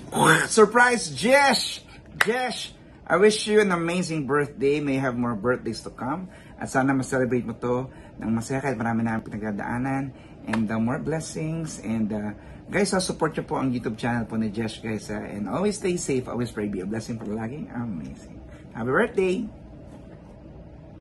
Surprise, Jesh! Jesh! I wish you an amazing birthday. May have more birthdays to come. At sana ma-celebrate mo to ng masaya kahit marami na pinagdadaanan. And more blessings. And guys, support nyo po ang YouTube channel po ni Jesh, guys. And always stay safe. Always pray. Be a blessing for laging amazing. Happy birthday!